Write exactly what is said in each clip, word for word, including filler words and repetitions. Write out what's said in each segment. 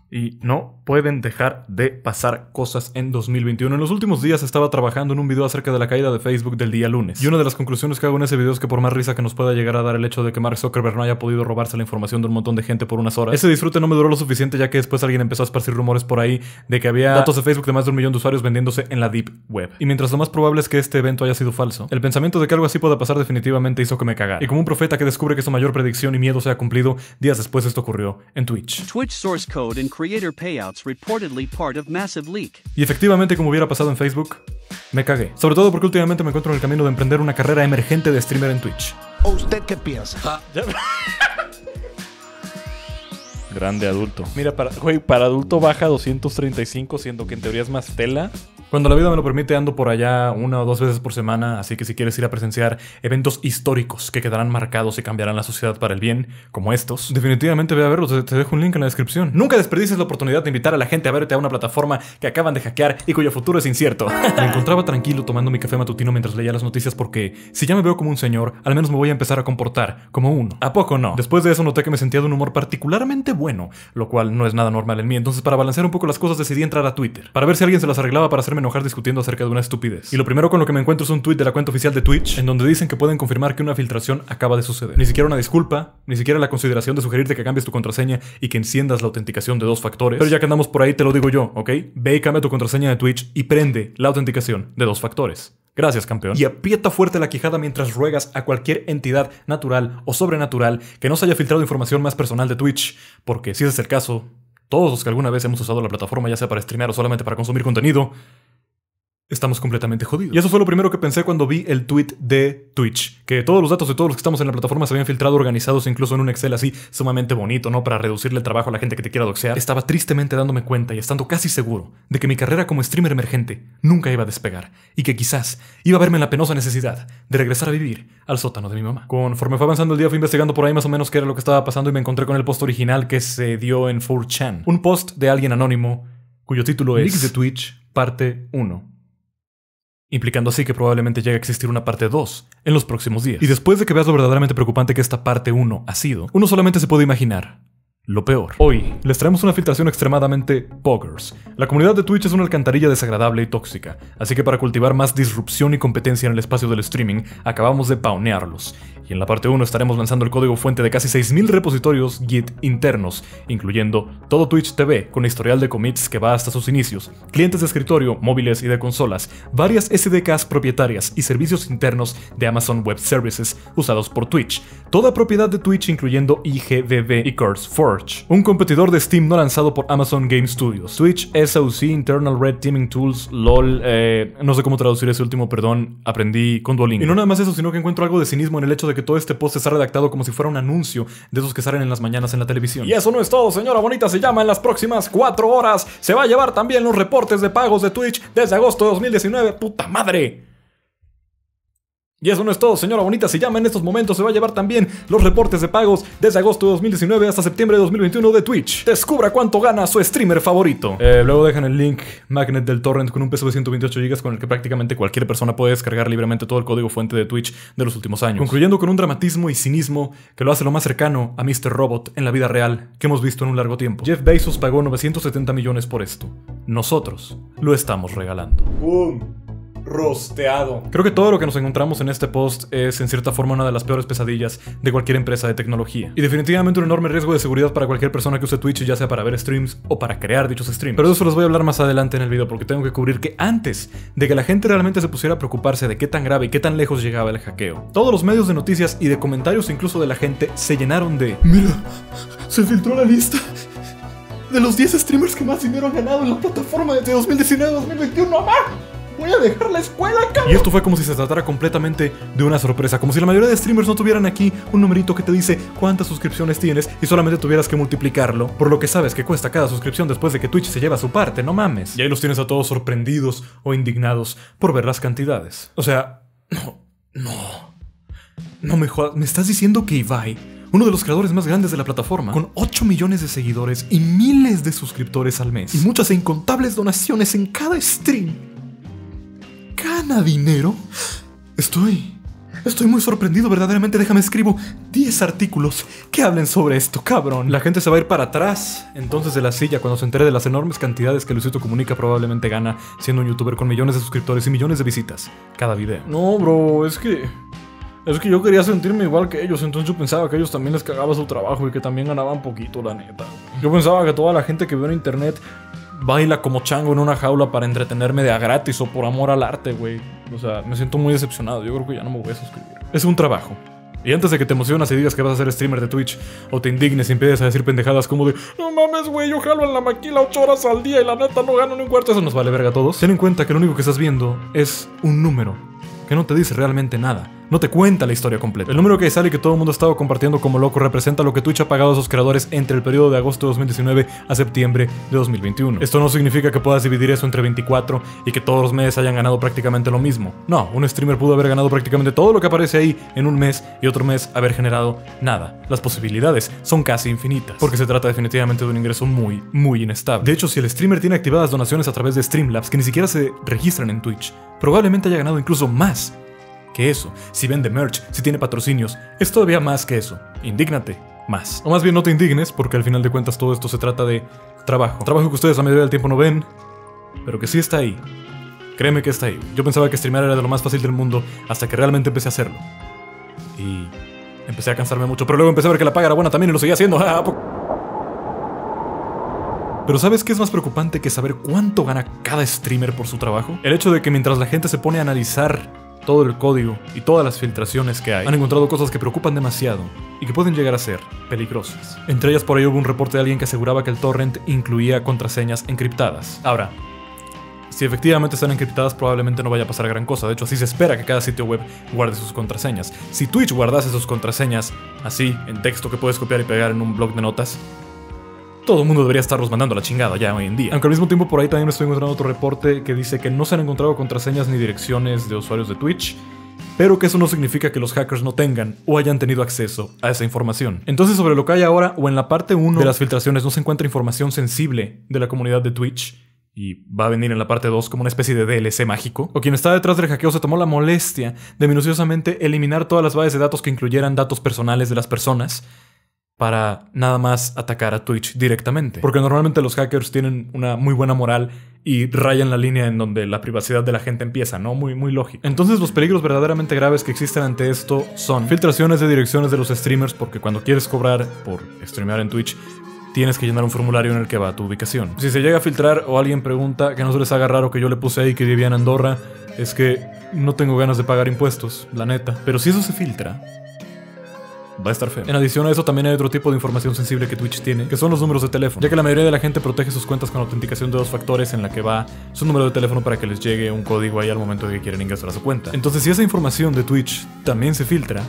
Y no pueden dejar de pasar cosas en dos mil veintiuno. En los últimos días estaba trabajando en un video acerca de la caída de Facebook del día lunes. Y una de las conclusiones que hago en ese video es que por más risa que nos pueda llegar a dar el hecho de que Mark Zuckerberg no haya podido robarse la información de un montón de gente por unas horas, ese disfrute no me duró lo suficiente, ya que después alguien empezó a esparcir rumores por ahí de que había datos de Facebook de más de un millón de usuarios vendiéndose en la Deep Web. Y mientras lo más probable es que este evento haya sido falso, el pensamiento de que algo así pueda pasar definitivamente hizo que me cagara. Y como un profeta que descubre que su mayor predicción y miedo se ha cumplido, días después esto ocurrió en Twitch. Twitch source code and creator payouts reportedly part of massive leak. Y efectivamente, como hubiera pasado en Facebook, me cagué. Sobre todo porque últimamente me encuentro en el camino de emprender una carrera emergente de streamer en Twitch. ¿O usted qué piensa? Ah, ya. Grande adulto. Mira, para, güey, para adulto baja doscientos treinta y cinco, siendo que en teoría es más tela. Cuando la vida me lo permite, ando por allá una o dos veces por semana, así que si quieres ir a presenciar eventos históricos que quedarán marcados y cambiarán la sociedad para el bien, como estos, definitivamente ve a verlos, te, te dejo un link en la descripción. Nunca desperdicies la oportunidad de invitar a la gente a verte a una plataforma que acaban de hackear y cuyo futuro es incierto. Me encontraba tranquilo tomando mi café matutino mientras leía las noticias porque, si ya me veo como un señor, al menos me voy a empezar a comportar como uno. ¿A poco no? Después de eso noté que me sentía de un humor particularmente bueno, lo cual no es nada normal en mí, entonces para balancear un poco las cosas decidí entrar a Twitter, para ver si alguien se las arreglaba para hacerme enojar discutiendo acerca de una estupidez. Y lo primero con lo que me encuentro es un tweet de la cuenta oficial de Twitch, en donde dicen que pueden confirmar que una filtración acaba de suceder. Ni siquiera una disculpa, ni siquiera la consideración de sugerirte que cambies tu contraseña y que enciendas la autenticación de dos factores. Pero ya que andamos por ahí, te lo digo yo, ¿ok? Ve y cambia tu contraseña de Twitch y prende la autenticación de dos factores. Gracias, campeón. Y aprieta fuerte la quijada mientras ruegas a cualquier entidad natural o sobrenatural que no se haya filtrado información más personal de Twitch, porque si ese es el caso, todos los que alguna vez hemos usado la plataforma, ya sea para streamear o solamente para consumir contenido, estamos completamente jodidos. Y eso fue lo primero que pensé cuando vi el tweet de Twitch, que todos los datos de todos los que estamos en la plataforma se habían filtrado organizados incluso en un Excel así sumamente bonito, ¿no? Para reducirle el trabajo a la gente que te quiera doxear. Estaba tristemente dándome cuenta y estando casi seguro de que mi carrera como streamer emergente nunca iba a despegar y que quizás iba a verme en la penosa necesidad de regresar a vivir al sótano de mi mamá. Conforme fue avanzando el día, fui investigando por ahí más o menos qué era lo que estaba pasando y me encontré con el post original que se dio en four chan. Un post de alguien anónimo cuyo título es Leaks de Twitch, parte uno. Implicando así que probablemente llegue a existir una parte dos en los próximos días. Y después de que veas lo verdaderamente preocupante que esta parte uno ha sido, uno solamente se puede imaginar lo peor. Hoy les traemos una filtración extremadamente poggers. La comunidad de Twitch es una alcantarilla desagradable y tóxica, así que para cultivar más disrupción y competencia en el espacio del streaming, acabamos de paunearlos. Y en la parte uno estaremos lanzando el código fuente de casi seis mil repositorios Git internos, incluyendo todo Twitch T V con historial de commits que va hasta sus inicios, clientes de escritorio, móviles y de consolas, varias S D Ks propietarias y servicios internos de Amazon Web Services usados por Twitch, toda propiedad de Twitch incluyendo I G V V y CurseForge, un competidor de Steam no lanzado por Amazon Game Studios, Twitch S O C, Internal Red Teaming Tools, LOL, eh, no sé cómo traducir ese último, perdón, aprendí con Duolingo. Y no nada más eso, sino que encuentro algo de cinismo en el hecho de que todo este post está redactado como si fuera un anuncio de esos que salen en las mañanas en la televisión. Y eso no es todo, señora bonita, se llama en las próximas cuatro horas. Se va a llevar también los reportes de pagos de Twitch desde agosto de dos mil diecinueve. ¡Puta madre! Y eso no es todo, señora bonita, se llama en estos momentos, se va a llevar también los reportes de pagos desde agosto de dos mil diecinueve hasta septiembre de dos mil veintiuno de Twitch. Descubra cuánto gana su streamer favorito. Eh, luego dejan el link magnet del torrent con un peso de ciento veintiocho gigas con el que prácticamente cualquier persona puede descargar libremente todo el código fuente de Twitch de los últimos años. Concluyendo con un dramatismo y cinismo que lo hace lo más cercano a míster Robot en la vida real que hemos visto en un largo tiempo. Jeff Bezos pagó novecientos setenta millones por esto. Nosotros lo estamos regalando. ¡Boom! Rosteado. Creo que todo lo que nos encontramos en este post es en cierta forma una de las peores pesadillas de cualquier empresa de tecnología. Y definitivamente un enorme riesgo de seguridad para cualquier persona que use Twitch, ya sea para ver streams o para crear dichos streams. Pero de eso les voy a hablar más adelante en el video porque tengo que cubrir que antes de que la gente realmente se pusiera a preocuparse de qué tan grave y qué tan lejos llegaba el hackeo, todos los medios de noticias y de comentarios incluso de la gente se llenaron de "Mira, se filtró la lista de los diez streamers que más dinero han ganado en la plataforma desde dos mil diecinueve a dos mil veintiuno, ¡mamá! Voy a dejar la escuela, cabrón". Y esto fue como si se tratara completamente de una sorpresa, como si la mayoría de streamers no tuvieran aquí un numerito que te dice cuántas suscripciones tienes y solamente tuvieras que multiplicarlo por lo que sabes que cuesta cada suscripción después de que Twitch se lleva su parte, no mames. Y ahí los tienes a todos sorprendidos o indignados por ver las cantidades. O sea, no, no, no me jodas, ¿me estás diciendo que Ibai, uno de los creadores más grandes de la plataforma, con ocho millones de seguidores y miles de suscriptores al mes, y muchas e incontables donaciones en cada stream, gana dinero? Estoy... Estoy muy sorprendido, verdaderamente. Déjame escribo diez artículos que hablen sobre esto, cabrón. La gente se va a ir para atrás entonces de la silla cuando se entere de las enormes cantidades que Luisito Comunica probablemente gana siendo un youtuber con millones de suscriptores y millones de visitas cada video. No, bro, es que... Es que yo quería sentirme igual que ellos, entonces yo pensaba que ellos también les cagaba su trabajo y que también ganaban poquito, la neta. Yo pensaba que toda la gente que veo en internet baila como chango en una jaula para entretenerme de a gratis o por amor al arte, güey. O sea, me siento muy decepcionado. Yo creo que ya no me voy a suscribir. Es un trabajo. Y antes de que te emocionas y digas que vas a ser streamer de Twitch o te indignes y empieces a decir pendejadas como de no mames, güey, yo jalo en la maquila ocho horas al día y la neta no gano ni un cuarto, eso nos vale verga a todos. Ten en cuenta que lo único que estás viendo es un número que no te dice realmente nada. No te cuenta la historia completa. El número que sale y que todo el mundo ha estado compartiendo como loco representa lo que Twitch ha pagado a sus creadores entre el periodo de agosto de dos mil diecinueve a septiembre de dos mil veintiuno. Esto no significa que puedas dividir eso entre veinticuatro y que todos los meses hayan ganado prácticamente lo mismo. No, un streamer pudo haber ganado prácticamente todo lo que aparece ahí en un mes y otro mes haber generado nada. Las posibilidades son casi infinitas, porque se trata definitivamente de un ingreso muy, muy inestable. De hecho, si el streamer tiene activadas donaciones a través de Streamlabs que ni siquiera se registran en Twitch, probablemente haya ganado incluso más que eso. Si vende merch, si tiene patrocinios, es todavía más que eso. Indígnate más. O más bien no te indignes, porque al final de cuentas todo esto se trata de trabajo. Trabajo que ustedes la mayoría del tiempo no ven, pero que sí está ahí. Créeme que está ahí. Yo pensaba que streamear era de lo más fácil del mundo hasta que realmente empecé a hacerlo. Y empecé a cansarme mucho, pero luego empecé a ver que la paga era buena también y lo seguía haciendo. Pero ¿sabes qué es más preocupante que saber cuánto gana cada streamer por su trabajo? El hecho de que mientras la gente se pone a analizar todo el código y todas las filtraciones que hay, han encontrado cosas que preocupan demasiado y que pueden llegar a ser peligrosas. Entre ellas, por ahí hubo un reporte de alguien que aseguraba que el torrent incluía contraseñas encriptadas. Ahora, si efectivamente están encriptadas, probablemente no vaya a pasar gran cosa. De hecho, así se espera que cada sitio web guarde sus contraseñas. Si Twitch guardase sus contraseñas así, en texto que puedes copiar y pegar en un blog de notas, todo el mundo debería estarlos mandando a la chingada ya hoy en día. Aunque al mismo tiempo por ahí también me estoy encontrando otro reporte que dice que no se han encontrado contraseñas ni direcciones de usuarios de Twitch, pero que eso no significa que los hackers no tengan o hayan tenido acceso a esa información. Entonces, sobre lo que hay ahora, o en la parte uno de las filtraciones no se encuentra información sensible de la comunidad de Twitch, y va a venir en la parte dos como una especie de D L C mágico, o quien está detrás del hackeo se tomó la molestia de minuciosamente eliminar todas las bases de datos que incluyeran datos personales de las personas, para nada más atacar a Twitch directamente. Porque normalmente los hackers tienen una muy buena moral y rayan la línea en donde la privacidad de la gente empieza, ¿no? Muy, muy lógico. Entonces los peligros verdaderamente graves que existen ante esto son filtraciones de direcciones de los streamers, porque cuando quieres cobrar por streamear en Twitch, tienes que llenar un formulario en el que va tu ubicación. Si se llega a filtrar o alguien pregunta, que no se les haga raro que yo le puse ahí que vivía en Andorra, es que no tengo ganas de pagar impuestos, la neta. Pero si eso se filtra, va a estar feo. En adición a eso también hay otro tipo de información sensible que Twitch tiene, que son los números de teléfono, ya que la mayoría de la gente protege sus cuentas con autenticación de dos factores en la que va su número de teléfono para que les llegue un código ahí al momento de que quieren ingresar a su cuenta. Entonces, si esa información de Twitch también se filtra,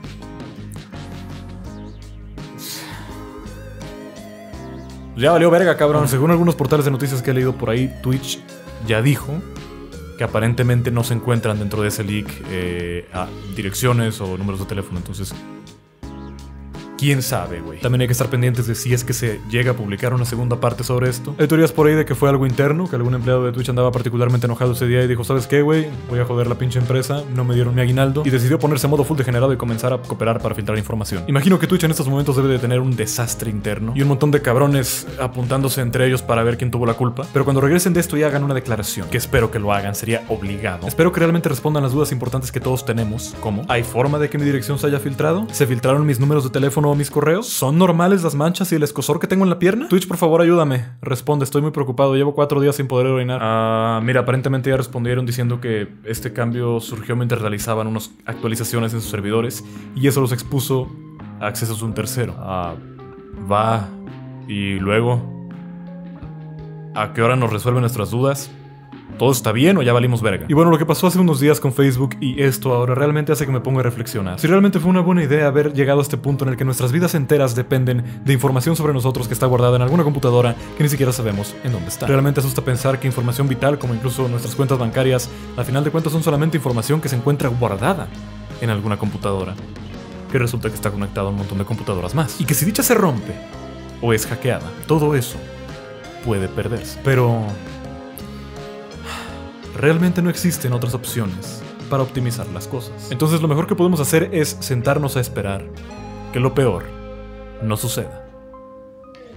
ya valió verga, cabrón. Según algunos portales de noticias que he leído por ahí, Twitch ya dijo que aparentemente no se encuentran dentro de ese leak eh, a direcciones o números de teléfono. Entonces, quién sabe, güey. También hay que estar pendientes de si es que se llega a publicar una segunda parte sobre esto. Hay teorías por ahí de que fue algo interno, que algún empleado de Twitch andaba particularmente enojado ese día y dijo, ¿sabes qué, güey? Voy a joder la pinche empresa, no me dieron mi aguinaldo, y decidió ponerse a modo full degenerado y comenzar a cooperar para filtrar información. Imagino que Twitch en estos momentos debe de tener un desastre interno y un montón de cabrones apuntándose entre ellos para ver quién tuvo la culpa, pero cuando regresen de esto y hagan una declaración, que espero que lo hagan, sería obligado. Espero que realmente respondan las dudas importantes que todos tenemos, como ¿hay forma de que mi dirección se haya filtrado? ¿Se filtraron mis números de teléfono o mis correos? ¿Son normales las manchas y el escozor que tengo en la pierna? Twitch, por favor, ayúdame. Responde, estoy muy preocupado. Llevo cuatro días sin poder orinar. Ah, uh, mira, aparentemente ya respondieron diciendo que este cambio surgió mientras realizaban unas actualizaciones en sus servidores y eso los expuso a accesos de un tercero. Ah, uh, va. Y luego, ¿a qué hora nos resuelven nuestras dudas? ¿Todo está bien o ya valimos verga? Y bueno, lo que pasó hace unos días con Facebook y esto ahora realmente hace que me ponga a reflexionar. Si realmente fue una buena idea haber llegado a este punto en el que nuestras vidas enteras dependen de información sobre nosotros que está guardada en alguna computadora que ni siquiera sabemos en dónde está. Realmente asusta pensar que información vital, como incluso nuestras cuentas bancarias, al final de cuentas son solamente información que se encuentra guardada en alguna computadora, que resulta que está conectada a un montón de computadoras más. Y que si dicha se rompe o es hackeada, todo eso puede perderse. Pero realmente no existen otras opciones para optimizar las cosas. Entonces lo mejor que podemos hacer es sentarnos a esperar que lo peor no suceda.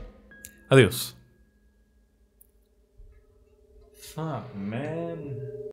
Adiós. Ah, man.